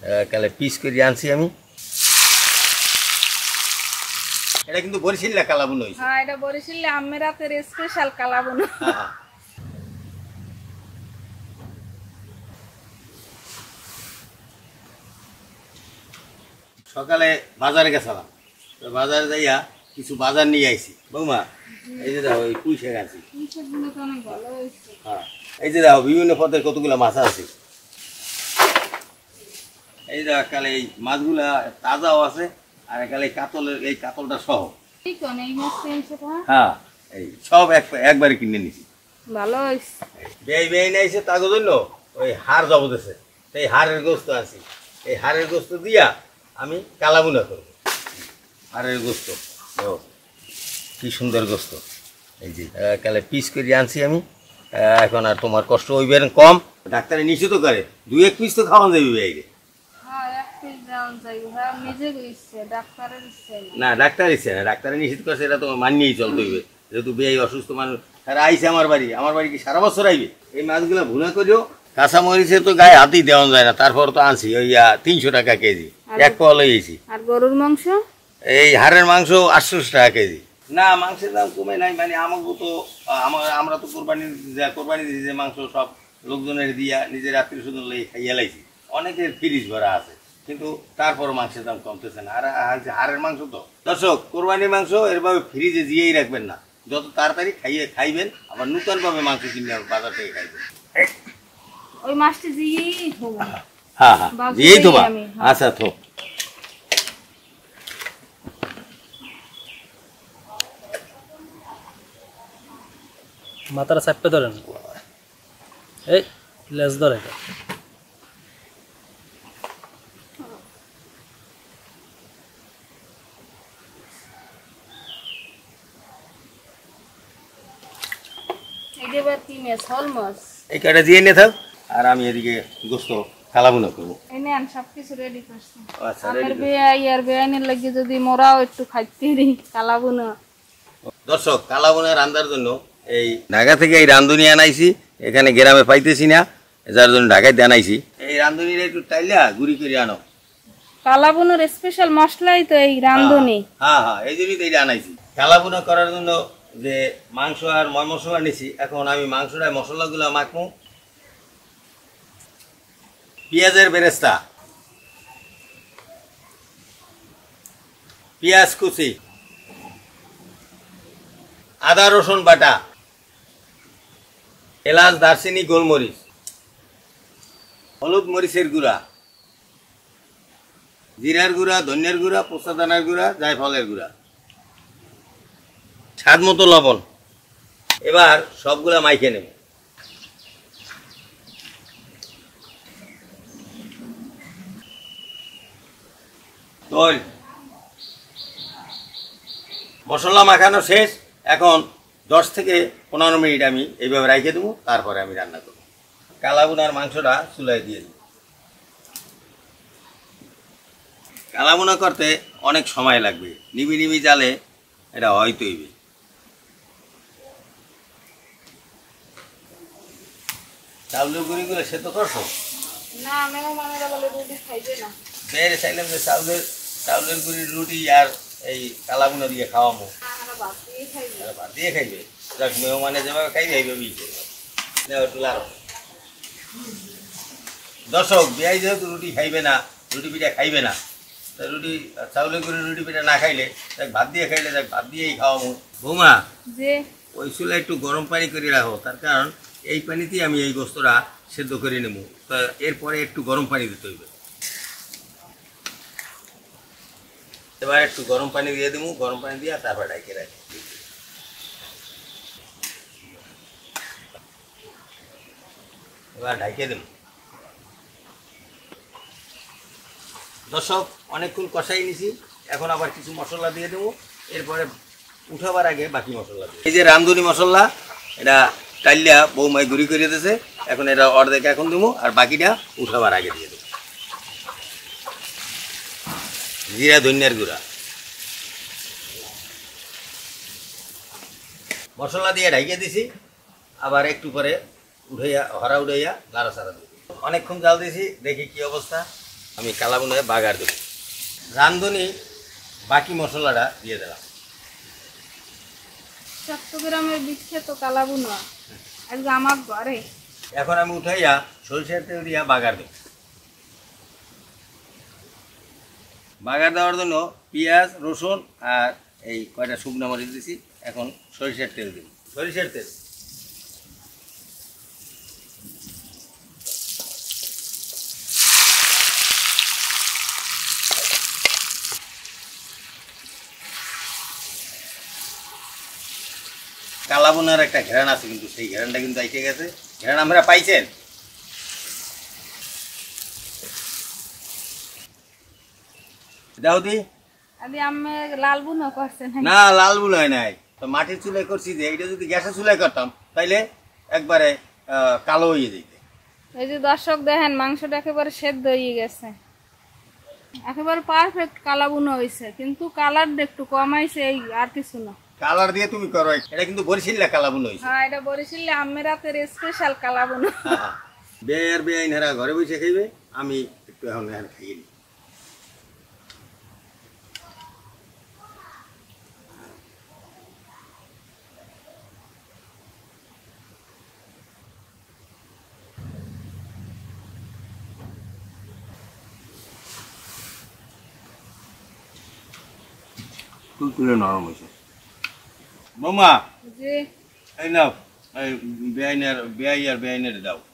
কালে পিস করে আনছি আমি। এটা কিন্তু বরিশালের কালাবুনো হইছে। হ্যাঁ, এটা বরিশালে আম্মের হাতের স্পেশাল কালাবুনো। সকালে বাজারে গেছিলাম, বাজারে যাইয়া কিছু বাজার নিয়ে আইছি। বৌমা, এই যে দেখো এই পুঁই শাক আছে। হ্যাঁ, এই যে দেখো বিভিন্ন পদের কতগুলো মাছ আছে। এই দেখো কালে এই মাছগুলা তাজাও আছে, আর কালে কাতলের এই কাতলটা সহ। হ্যাঁ, এই সব একবারে কিনে নিছি। ভালো হইছে। বেই নাইছে তাগো জন্য ওই হাড় জবদেছে, এই হাড়ের গোস্ত আছে। এই হাড়ের গোস্ত দিয়া আমি কালাবুনা করব। হাড়ের গোস্ত কি সুন্দর গোস্ত। এই যে কালে পিস করে আনছি আমি। এখন আর তোমার কষ্ট হইবে কম। ডাক্তারে নিষেধ করে 2-1 পিস তো খাওয়ান যাবে বাইরে। না, ডাক্তার ইচ্ছে না, ডাক্তারে নিষেধ করছে, এটা তো মানিয়েই চলতে হইবে। যেহেতু বেই অসুস্থ মানুষ, তারা আইসে আমার বাড়ি কি সারা বছর আইবে? এই মাছগুলো ভুনা করিও। কাঁচা মরিচে তো গায়ে হাতই দেওয়া যায় না, তারপর তো আনছি ওই 300 টাকা কেজি, এক পাওয়া লইছি। আর গরুর মাংস, এই হাড়ের মাংস 800 টাকা কেজি। না, মাংসের দাম কমে নাই, মানে আমাকে তো আমরা তো কোরবানি দিয়েছি যে মাংস সব লোকজনের দিয়া নিজের আত্মীয় স্বজন খাইয়া লাইছি। অনেকের ফ্রিজ ভরা আছে, কিন্তু তারপর মাংসের দাম কমতেছে না। আর হাড়ের মাংস তো দর্শক, কোরবানির মাংস এরভাবে ফ্রিজে দিয়েই রাখবেন না, যত তাড়াতাড়ি খাইবেন, আবার নতুন ভাবে মাংস কিনে বাজার থেকে খাইবেন। ওই মাছটা দিয়েই থোবা। হ্যাঁ হ্যাঁ, দিয়েই থোবা। আচ্ছা, থো। মাথাটা চাপে ধরেন, এই লেজ ধরে। এই কাটা দিয়ে নিয়ে থাক, আর আমি এদিকে গোস্ত কালাবুনা করবো। সবকিছু রেডি করছি। আমার বেয়াই আর বেয়াইনের লাগি যদি মোরাও একটু খাইতে দিই কালাবুনা। দর্শক, কালাবুনা রান্নার জন্য এই ঢাকা থেকে এই রাঁধুনি আনাইছি, এখানে গ্রামে পাইতেছি না, যার জন্য ঢাকায় আনাইছি। এই রাঁধুনিটা একটু টাইলা গুড়ি করে আনো। কালাবুনার স্পেশাল মশলাই তো এই রাঁধুনি। হ্যাঁ হ্যাঁ, এই জন্যই তো এইটা আনাইছি। কালাবুনা করার জন্য যে মাংস আর মশলা নিছি, এখন আমি মাংসটায় মশলাগুলো মাখবো। পেঁয়াজের বেরেস্তা, পেঁয়াজ কুচি, আদা রসুন বাটা, এলাচ দারচিনি গোলমরিচ, হলুদ মরিচের গুঁড়া, জিরার গুঁড়া, ধনিয়ার গুঁড়া, পোস্তা দানার গুঁড়া, জায়ফলের গুঁড়া, স্বাদ মতো লবণ। এবার সবগুলা মাইখে নেব। মশলা মাখানো শেষ, এখন 10 থেকে 15 মিনিট আমি এইভাবে রেখে দেবো, তারপরে আমি রান্না করব। কালাবুনার মাংসটা চুলায় দিয়ে দেব। কালাবুনা করতে অনেক সময় লাগবে, নিবি নিবি জালে এটা হয়তো হইবে। চাউলের গুঁড়িগুলো সেদ্ধ করছো? না, মেহমানেরা বলে রুটি খাইবে না। বের চাইলাম যে চাউলের গুঁড়ির রুটি আর এই কালাবুনা দিয়ে খাওয়াবো। ভাত দিয়ে খাইবে, যাক মেহমানে যেভাবে খাইবে এইভাবেই খাইবে। দর্শক, বেয়াই যেহেতু রুটি খাইবে না, রুটি পিঠা খাইবে না, রুটি চাউলের গুঁড়ির রুটি পিঠা না খাইলে দেখ ভাত দিয়ে খাইলে দেখ ভাত দিয়েই খাওয়াবো। বৌমা, ওই চুলা একটু গরম পানি করে রাখো, তার কারণ এই পানিতেই আমি এই গোস্তটা সেদ্ধ করে নেব। তো এরপরে একটু গরম পানি দিতে হইবে। এবার একটু গরম পানি দিয়ে দেবো, গরম পানি দিয়ে তারপর ঢাকে রাখি। এবার ঢাকে দেব। দর্শক, অনেকক্ষণ কষাই নিছি, এখন আবার কিছু মশলা দিয়ে দেবো, এরপরে উঠাবার আগে বাকি মশলা দেবো। এই যে রাঁধুনি মশলা, এটা টাইলিয়া বৌমাই গুঁড়ি করে দিয়েছে, এখন এটা অর্ধেক এখন দেবো, আর বাকিটা উঠাবার আগে দিয়ে দেবো। জিরা ধনিয়ার গুঁড়া, মশলা দিয়ে ঢাকিয়ে দিছি, আবার একটু পরে উঠাইয়া লাড়াচাড়া দিই। অনেকক্ষণ জাল দিয়েছি, দেখি কি অবস্থা। আমি কালাবুনায় বাগার দেব। রাঁধুনি বাকি মশলাটা দিয়ে দিলাম। চট্টগ্রামের বিখ্যাত কালাবুনা আজকে আমার ঘরে। এখন আমি উঠাইয়া সরিষার তেল দিয়া বাগার দেব। বাগার দেওয়ার জন্য পেঁয়াজ রসুন আর এই কয়টা শুকনো মরিচ দিছি। এখন সরিষার তেল দিই, সরিষার তেল। কালাবুনার একটা ঘেরান আছে, কিন্তু সেই ঘেরানটা কিন্তু আইকে গেছে। ঘেরান আমরা পাইছেন? দাউদি আদি আমি লাল বুনো করছে না, লাল বুলাই নাই তো, মাটির চুলায় করছি। যে এটা যদি গ্যাসের চুলায় করতাম তাইলে একবারে কালো হয়ে যেত। এই যে দর্শক দেখেন মাংসটা একেবারে সেদ্ধ হয়ে গেছে, একেবারে পারফেক্ট কালাবুনো হয়েছে, কিন্তু কালারটা একটু কমাইছে, এই আর কিছু না। কালার দিয়ে তুমি করো, এটা কিন্তু বরিশাল্লা কালাবুনো হয়েছে। হ্যাঁ, এটা বরিশালে আমের রাতের স্পেশাল কালাবুনো। বেয়ার বেআইনেরা ঘরে বসে খাইবে, আমি একটু এখন খাইয়ে নিই। তুলে নরম হয়েছে। বৌমা যে এই নাও, এই বেআইনের দাও।